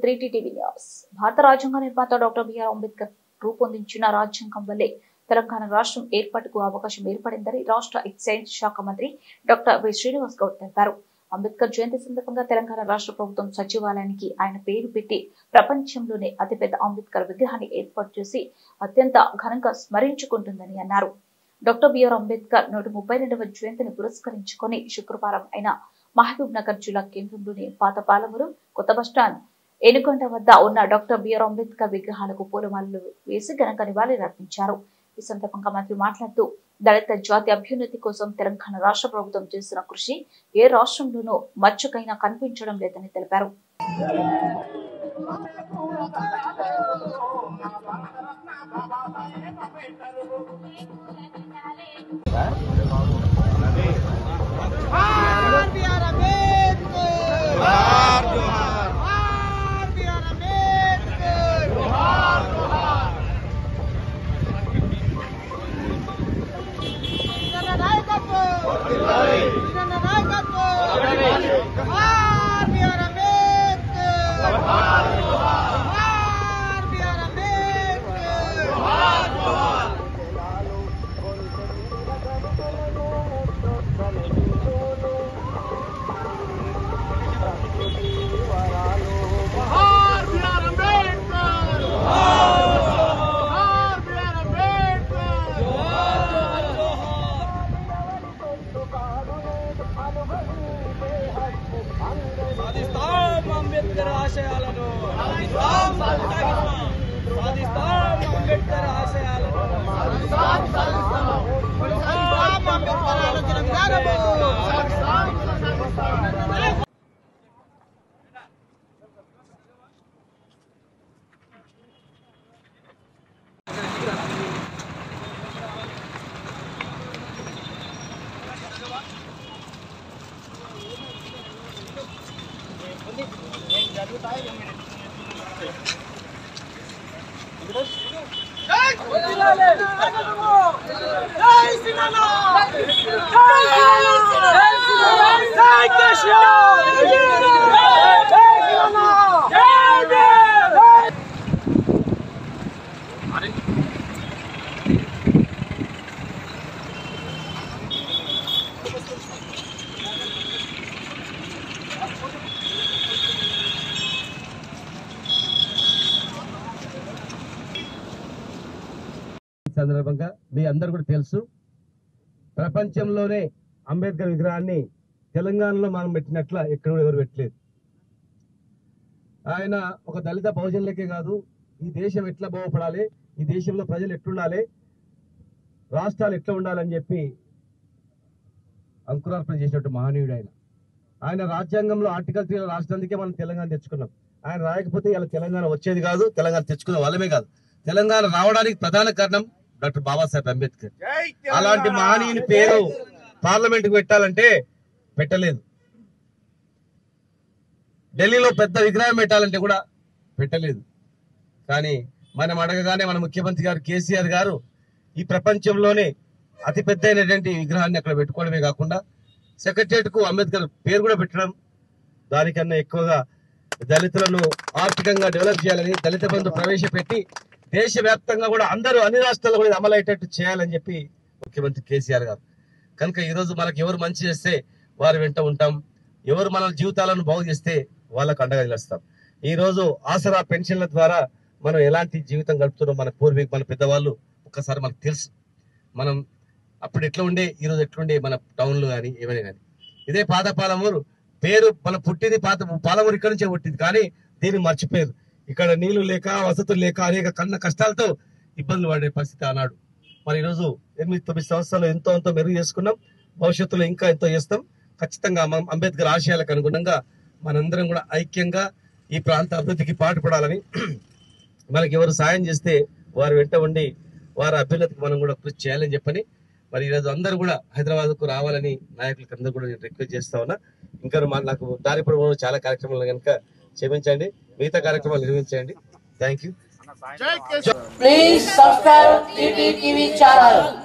3TTV news. భారత రాజ్యాంగ నిర్మాత డాక్టర్ బిఆర్ అంబేద్కర్ రూపొందించిన రాజ్యాంగం వల్లే తెలంగాణ రాష్ట్రం ఏర్పాటుకు అవకాశం ఏర్పడిందని రాష్ట్ర ఎక్సైజ్ శాఖ మంత్రి డాక్టర్ వి శ్రీనివాస్ గౌడ్ తెలిపారు. అంబేద్కర్ జయంతి సందర్భంగా తెలంగాణ రాష్ట్ర ప్రభుత్వం సచివాలయానికి ఆయన పేరు పెట్టి ప్రపంచంలోనే అతిపెద్ద అంబేద్కర్ విగ్రహాన్ని ఏర్పాటు చేసి అత్యంత ఘనంగా స్మరించుకుంటుందని అన్నారు. డాక్టర్ బిఆర్ అంబేద్కర్ 132వ జయంతిని పురస్కరించుకుని శుక్రవారం ఆయన మహబూబ్ నగర్ జిల్లా కేంద్రంలోని పాత పాలమూరు, కొత్త బస్టాండ్, ఏనుగొండ వద్ద ఉన్న డాక్టర్ బిఆర్ అంబేద్కర్ విగ్రహాలకు పూలమాలలు వేసి ఘనంగా నివాళులర్పించారు. ఈ సందర్భంగా మంత్రి మాట్లాడుతూ దళిత జాతి అభ్యున్నతి కోసం తెలంగాణ రాష్ట్ర ప్రభుత్వం చేసిన కృషి ఏ రాష్ట్రంలోనూ మచ్చుకైనా కనిపించడం లేదని తెలిపారు. అంబేద్కర్ ఆశయాలను సాధిస్తాం అంబేద్కర్ ఆశయాలను అంబేద్కర్ ఆలోచన విధానము సందర్భంగా మీ అందరూ కూడా తెలుసు, ప్రపంచంలోనే అంబేద్కర్ విగ్రహాన్ని తెలంగాణలో మనం పెట్టినట్ల ఎక్కడ ఎవరు పెట్టలేదు. ఆయన ఒక దళిత బహుజనులకే కాదు, ఈ దేశం ఎట్లా బాగుపడాలి, ఈ దేశంలో ప్రజలు ఎట్లుండాలి, రాష్ట్రాలు ఎట్లా ఉండాలని చెప్పి అంకురార్పణ చేసినట్టు మహనీయుడు ఆయన. ఆయన రాజ్యాంగంలో ఆర్టికల్ 3 రాష్ట్రానికే మనం తెలంగాణ తెచ్చుకున్నాం. ఆయన రాయకపోతే ఇలా తెలంగాణ వచ్చేది కాదు, తెలంగాణ తెచ్చుకున్న వాళ్ళమే కాదు. తెలంగాణ రావడానికి ప్రధాన కారణం డాక్టర్ బాబాసాహెబ్ అంబేద్కర్. అలాంటి మహనీయుని పేరు పార్లమెంట్ కు పెట్టాలంటే పెట్టలేదు. ఢిల్లీలో పెద్ద విగ్రహం పెట్టాలంటే కూడా పెట్టలేదు. కానీ మనం అడగగానే మన ముఖ్యమంత్రి గారు కేసీఆర్ గారు ఈ ప్రపంచంలోనే అతి పెద్ద అయినటువంటి విగ్రహాన్ని అక్కడ పెట్టుకోవడమే కాకుండా సెక్రటరియట్ కు అంబేద్కర్ పేరు కూడా పెట్టడం, దానికన్నా ఎక్కువగా దళితులను ఆర్థికంగా డెవలప్ చేయాలని దళిత బంధు ప్రవేశపెట్టి దేశవ్యాప్తంగా కూడా అందరూ అన్ని రాష్ట్రాల్లో కూడా అమలయ్యేటట్టు చేయాలని చెప్పి ముఖ్యమంత్రి కేసీఆర్ గారు. కనుక ఈరోజు మనకు ఎవరు మంచి చేస్తే వారి వెంట ఉంటాం, ఎవరు మన జీవితాలను బాగు చేస్తే వాళ్ళకు అండగా నిలుస్తాం. ఈ రోజు ఆసరా పెన్షన్ల ద్వారా మనం ఎలాంటి జీవితం గడుపుతున్నాం మన మన పెద్దవాళ్ళు ఒక్కసారి మనకు తెలుసు. మనం అప్పుడు ఎట్లా ఉండే, ఈరోజు ఎట్లుండే మన టౌన్లు కానీ ఏమైనా కానీ. ఇదే పాత పాలమూరు పేరు మన పుట్టింది పాలమూరు ఇక్కడ నుంచే పుట్టింది, కానీ దీన్ని మర్చిపోయారు. ఇక్కడ నీళ్లు లేక, వసతులు లేక అనేక కష్టాలతో ఇబ్బందులు పడే పరిస్థితి ఆనాడు. మరి ఈరోజు 8-9 సంవత్సరాలు ఎంతో మెరుగు చేసుకున్నాం. భవిష్యత్తులో ఇంకా ఎంతో చేస్తాం. ఖచ్చితంగా అంబేద్కర్ ఆశయాలకు అనుగుణంగా మనందరం కూడా ఐక్యంగా ఈ ప్రాంత అభివృద్ధికి పాటుపడాలని, మనకి ఎవరు సాయం చేస్తే వారి వెంట ఉండి వారి అభ్యున్నతికి మనం కూడా కృషి చేయాలని చెప్పని మరి ఈరోజు అందరూ కూడా హైదరాబాద్ కు రావాలని నాయకులకు అందరూ కూడా నేను రిక్వెస్ట్ చేస్తా ఉన్నా. ఇంకా నాకు దారి పొడవులో చాలా కార్యక్రమాలు కనుక క్షమించండి, మిగతా కార్యక్రమాలు నిర్వహించండి. Thank you. Please subscribe TTTV channel.